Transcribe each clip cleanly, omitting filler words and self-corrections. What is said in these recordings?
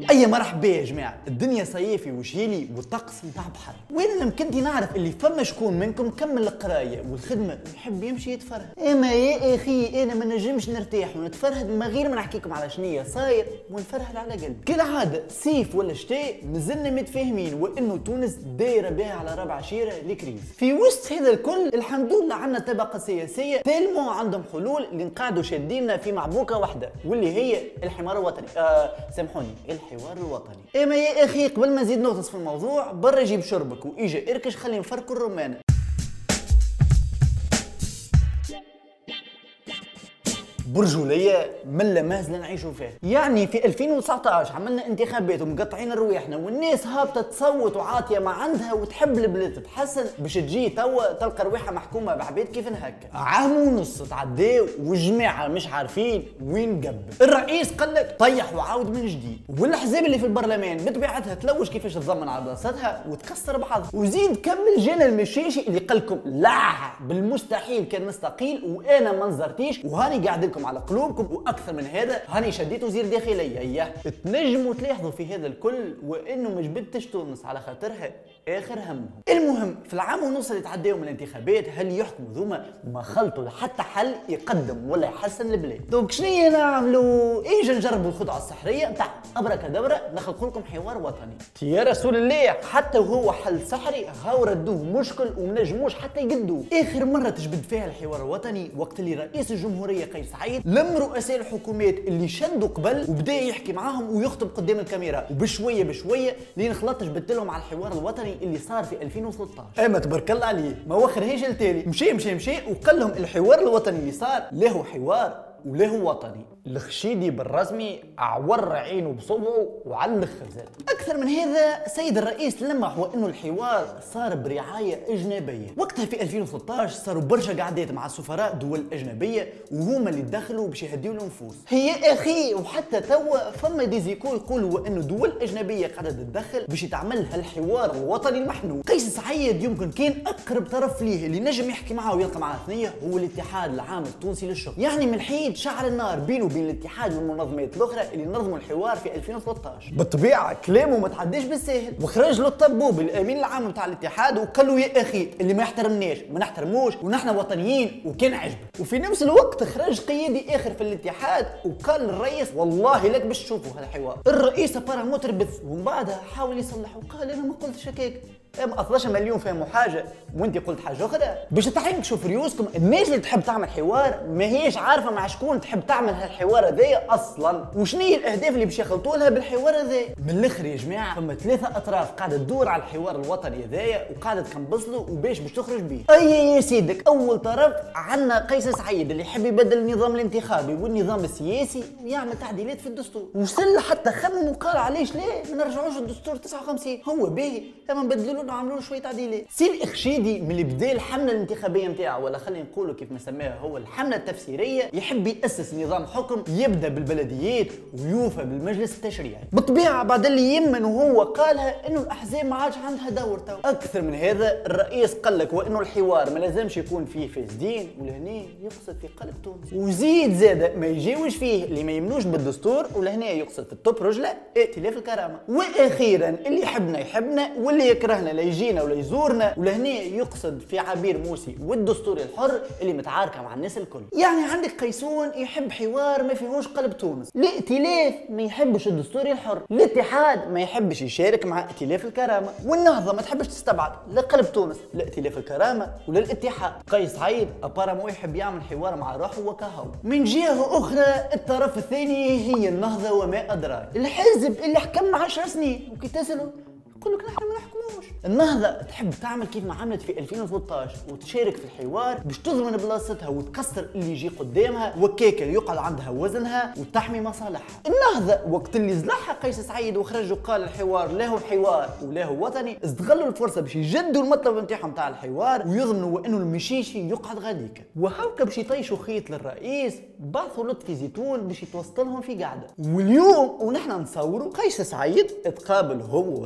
اي مرحبا يا جماعه، الدنيا صيفي وشيلي والطقس متاع بحر. وين لما كنتي نعرف اللي فما شكون منكم كمل القرايه والخدمه ويحب يمشي يتفرهد. اما يا اخي انا ما نجمش نرتاح ونتفرهد من غير ما نحكيكم على شنيا صاير ونفرهد على قلبي. كالعاده صيف ولا شتاء مازلنا متفاهمين وانه تونس دايره بها على ربع شيره لكريز. في وسط هذا الكل الحمد لله عندنا طبقه سياسيه تلمو عندهم حلول اللي نقعدوا شاديننا في معبوكه واحده واللي هي الحمار الوطني. سامحوني الحوار الوطني. اما يا اخي قبل ما نزيد نغطس في الموضوع برا جيب شربك واجا اركش خلي نفركوا الرمانه. برجوليه ملا مهزله نعيشوا فيه. يعني في 2019 عملنا انتخابات ومقطعين رواحنا والناس هابطه تصوت وعاطيه ما عندها وتحب البلاد تتحسن باش تجي توا تلقى رواحها محكومه بعباد كيف هكا. عام ونص تعداو والجماعه مش عارفين وين قبل. الرئيس قال لك طيح وعاود من جديد، والاحزاب اللي في البرلمان بطبيعتها تلوش كيفاش تضمن على بلاصتها وتكسر بعضها. وزيد كمل جانا المشيشي اللي قال لكم لا بالمستحيل كان نستقيل وانا ما نزرتيش وهاني قاعد لكم على قلوبكم، واكثر من هذا هاني شديت وزير داخليه. اياه تنجموا تلاحظوا في هذا الكل وانه ما جبدتش تونس على خاطرها اخر همهم. المهم في العام ونص اللي تعداو من الانتخابات هل يحكموا ذوما ما خلطوا لحتى حل يقدم ولا يحسن البلاد. دوك شنيا نعملوا؟ اجا نجربوا الخدعه السحريه نتاع ابركادبره نخلق لكم حوار وطني. يا رسول الله حتى وهو حل سحري هاو ردوه مشكل ومنجموش حتى يقدوه. اخر مره تجبد فيها الحوار الوطني وقت اللي رئيس الجمهوريه قيس سعيد لم رؤساء الحكومات اللي شدوا قبل وبدا يحكي معاهم ويخطب قدام الكاميرا وبشويه بشويه لين خلطت جبدت لهم على الحوار الوطني اللي صار في 2013. اما تبارك الله عليه ما وخرهاش التالي مشي وقال لهم الحوار الوطني اللي صار له حوار وله وطني. الخشيدي بالرسمي اعور عينه بصبعه وعلى الاخر زاد. اكثر من هذا سيد الرئيس لمح وانه الحوار صار برعايه اجنبيه. وقتها في 2013 صاروا برشا قعدات مع سفراء دول اجنبيه وهما اللي دخلوا باش يهديوا النفوس. هي اخي وحتى توا فما ديزيكو يقولوا انه دول اجنبيه قاعده تتدخل باش يتعمل هالحوار الوطني المحنون. قيس سعيد يمكن كان اقرب طرف ليه اللي نجم يحكي معاه ويلقى معاه ثنيه هو الاتحاد العام التونسي للشغل. يعني من الحين شعل النار بينه وبين الاتحاد والمنظمات الاخرى اللي نظموا الحوار في 2013. بالطبيعه كلامه ما تعداش بالساهل وخرج له الطبوب الامين العام نتاع الاتحاد وقال له يا اخي اللي ما يحترمناش ما نحترموش ونحن وطنيين وكان عجبه. وفي نفس الوقت خرج قيادي اخر في الاتحاد وقال للرئيس والله لك باش تشوفوا هذا الحوار. الرئيس بارا متربث ومن بعدها حاول يصلح وقال انا ما قلتش هكاك. 12 مليون فهموا حاجه وانت قلت حاجه اخرى. باش تحنكشوا في ريوسكم الناس اللي تحب تعمل حوار ما هيش عارفه مع شكون تحب تعمل هالحوار هذايا اصلا وشنو هي الاهداف اللي باش يخلطوا لها بالحوار هذايا. من الاخر يا جماعه فما ثلاثه اطراف قاعده تدور على الحوار الوطني هذايا وقاعده تكنبص له وباش تخرج به. اي يا سيدك اول طرف عندنا قيس سعيد اللي يحب يبدل النظام الانتخابي والنظام السياسي ويعمل تعديلات في الدستور. وصل حتى خمم وقال علاش ليه ما نرجعوش الدستور 59 هو باهي اما نبدلوا عملوا له شويه تعديلات. سي الخشيدي من اللي بدا الحمله الانتخابيه نتاعو ولا خلينا نقولوا كيف ما سماها هو الحمله التفسيريه يحب ياسس نظام حكم يبدا بالبلديات ويوفى بالمجلس التشريعي. بالطبيعه بعد اللي يمن وهو قالها انه الاحزاب ما عادش عندها دور تو. اكثر من هذا الرئيس قال لك وانه الحوار ما لازمش يكون فيه فاسدين ولهنا يقصد في قلب تونس. وزيد زاد ما يجاوش فيه اللي ما يمنوش بالدستور ولهنا يقصد في التوب رجله ائتلاف الكرامه. واخيرا اللي يحبنا واللي يكرهنا لا يجينا ولا يزورنا ولهنا يقصد في عبير موسي والدستور الحر اللي متعاركه مع الناس الكل. يعني عندك قيسون يحب حوار ما فيهوش قلب تونس، الائتلاف ما يحبش الدستور الحر، الاتحاد ما يحبش يشارك مع ائتلاف الكرامه، والنهضه ما تحبش تستبعد لا قلب تونس لا ائتلاف الكرامه ولا الاتحاد. قيس سعيد ابارامو يحب يعمل حوار مع روحه وكهو. من جهه اخرى الطرف الثاني هي النهضه وما ادراك، الحزب اللي حكم 10 سنين وكي تسالوا يقول لك نحن ما نحكموش. النهضه تحب تعمل كيف ما عملت في 2013 وتشارك في الحوار باش تضمن بلاصتها وتكسر اللي يجي قدامها وكيكه يقعد عندها وزنها وتحمي مصالحها. النهضه وقت اللي زلحها قيس سعيد وخرج وقال الحوار له حوار وله وطني استغلوا الفرصه باش يجدوا المطلب نتاعهم تاع الحوار ويضمنوا انه المشيشي يقعد غاديك. وهاكا باش يطيشوا خيط للرئيس بعثوا لطفي زيتون باش يتوسط لهم في قعده. واليوم ونحن نصوروا قيس سعيد تقابل هو وراشد الغني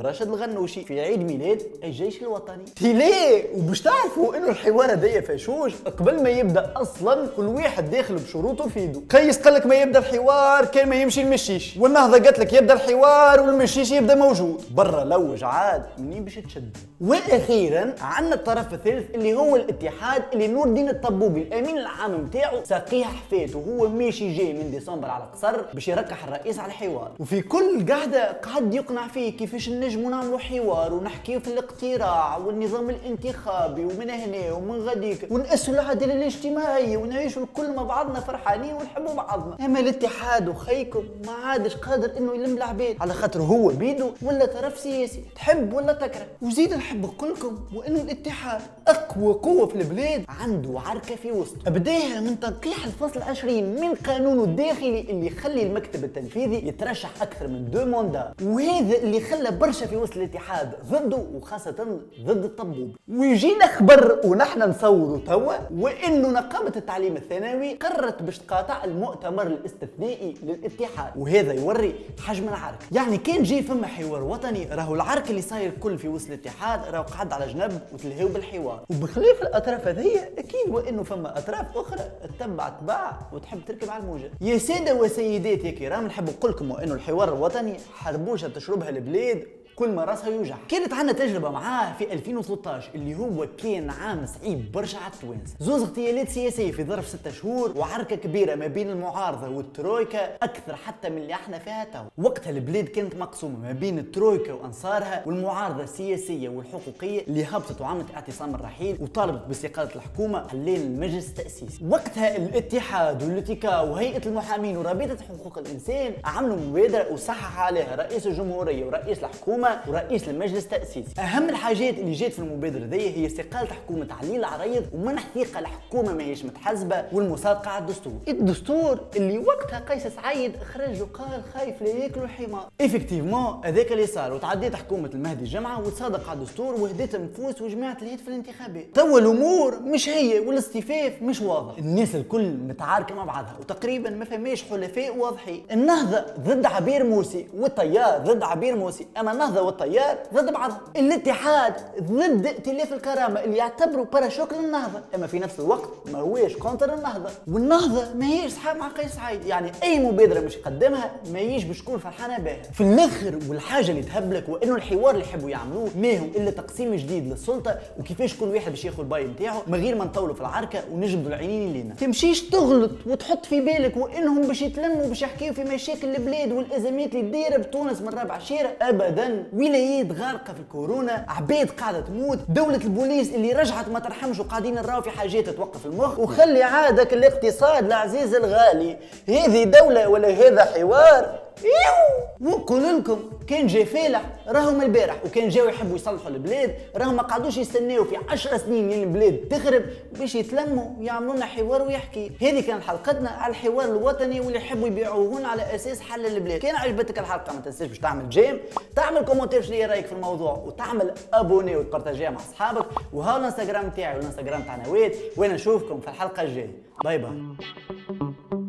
الغنوشي في عيد ميلاد الجيش الوطني. ليه؟ وباش تعرفوا انه الحوار هذايا فاشوش، قبل ما يبدا اصلا كل واحد داخل بشروطه في يده. قيس قال لك ما يبدا الحوار كان ما يمشي المشيش، والنهضه قالت لك يبدا الحوار والمشيش يبدا موجود. برا لوج عاد منين باش تشد. واخيرا عندنا الطرف الثالث اللي هو الاتحاد، اللي نور الدين الطبوبي الامين العام نتاعو ساقيه حفاته وهو ماشي جاي من ديسمبر على قصر باش يركح الرئيس على الحوار، وفي كل قعده قعد يقنع فيه كيفاش نجموا نعملوا حوار ونحكيو في الاقتراع والنظام الانتخابي ومن هنا ومن غاديك ونقسوا العداله الاجتماعيه ونعيشوا الكل مع بعضنا فرحانين ونحبوا بعضنا. اما الاتحاد وخيكم ما عادش قادر انه يلم العباد على خاطر هو بيدو ولا طرف سياسي تحب ولا تكره. وزيد نحب كلكم وانه الاتحاد اقوى قوه في البلاد عنده عركه في وسطه، بداها من تنقيح الفصل 20 من قانونه الداخلي اللي يخلي المكتب التنفيذي يترشح اكثر من 2 موندا، وهذا اللي خلى برشا في وسط الاتحاد ضده وخاصه ضد الطبوب. ويجينا خبر ونحن نصوروا توا وانه نقابه التعليم الثانوي قررت باش تقاطع المؤتمر الاستثنائي للاتحاد، وهذا يوري حجم العرك. يعني كان جاي فما حوار وطني راهو العرك اللي صاير الكل في وسط الاتحاد راهو قعد على جنب وتلهيو بالحوار، وبخلاف الاطراف هذيا اكيد وانه فما اطراف اخرى تتبع تباع وتحب تركب على الموجه. يا ساده وسيدات يا كرام، نحب نقول لكم انه الحوار الوطني حربوشه تشربها البلاد كل ما راسها يوجع. كانت عندنا تجربه معاه في 2013 اللي هو كان عام صعيب برشا على التوانسه، زوز اغتيالات سياسيه في ظرف 6 شهور وعركه كبيره ما بين المعارضه والترويكا اكثر حتى من اللي احنا فيها تو. وقتها البلاد كانت مقسومه ما بين الترويكا وانصارها والمعارضه السياسيه والحقوقيه اللي هبطت وعملت اعتصام الرحيل وطالبت باستقاله الحكومه حلين المجلس التاسيسي. وقتها الاتحاد والاتيكا وهيئه المحامين ورابطه حقوق الانسان عملوا مبادره وصحح عليها رئيس الجمهوريه ورئيس الحكومه ورئيس المجلس التأسيسي. أهم الحاجات اللي جات في المبادرة دي هي استقالة حكومة علي العريض ومنح ثقة الحكومة ماهيش متحزبة والمصادقة على الدستور. الدستور اللي وقتها قيس سعيد خرج وقال خايف لا ياكلوا الحمار. إفكتيفمون هذاك اللي صار وتعديت حكومة المهدي الجمعة وتصادق على الدستور وهديت النفوس وجمعت اليد في الانتخابات. توا الأمور مش هي والاصطفاف مش واضح، الناس الكل متعاركة مع بعضها وتقريبا ما فماش حلفاء واضحين. النهضة ضد عبير موسي والتيار ضد عبير موسي، أما النهضة والتيار ضد بعضهم. الاتحاد ضد ائتلاف الكرامه اللي يعتبروا باراشوك للنهضه، اما في نفس الوقت ما هوش كونتر النهضه. والنهضه ما هيش صحاب مع قيس سعيد، يعني اي مبادره مش يقدمها ما يجيش باش تكون فرحانه بها. في الاخر والحاجه اللي تهبلك وانه الحوار اللي يحبوا يعملوه ما هو الا تقسيم جديد للسلطه وكيفاش كل واحد باش ياخذ الباي نتاعو من غير ما نطولوا في العركه ونجبدوا العينين لينا. تمشيش تغلط وتحط في بالك وانهم باش يتلموا باش يحكيوا في مشاكل البلاد والازمات اللي دايره بتونس من ربع شيره، ابدا. ولايات غارقه في الكورونا، عباد قاعده تموت، دوله البوليس اللي رجعت ما ترحمش وقاعدين نراو في حاجات توقف المخ، وخلي عادك الاقتصاد العزيز الغالي. هذه دوله ولا هذا حوار؟ ونقول لكم كان جاي فالح راهم البارح وكان جاوا يحبوا يصلحوا البلاد راهم ما قعدوش يستناو في 10 سنين لين البلاد تخرب باش يتلموا ويعملوا لنا حوار ويحكي. هذه كانت حلقتنا على الحوار الوطني واللي يحبوا يبيعوه على اساس حل البلاد. كان عجبتك الحلقه ما تنساش باش تعمل جيم، تعمل كومنتير شنو رايك في الموضوع وتعمل ابوني وتبارطاجيها مع اصحابك. وهاو الانستغرام تاعي والانستغرام تاع نواد، وانا نشوفكم في الحلقه الجايه. باي باي.